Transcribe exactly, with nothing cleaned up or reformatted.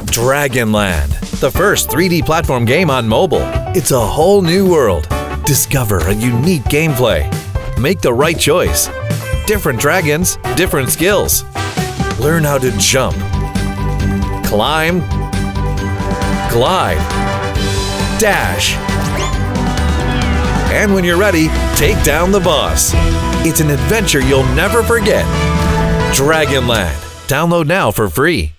Dragonland, the first three D platform game on mobile. It's a whole new world. Discover a unique gameplay. Make the right choice. Different dragons, different skills. Learn how to jump, climb, glide, dash. And when you're ready, take down the boss. It's an adventure you'll never forget. Dragonland. Download now for free.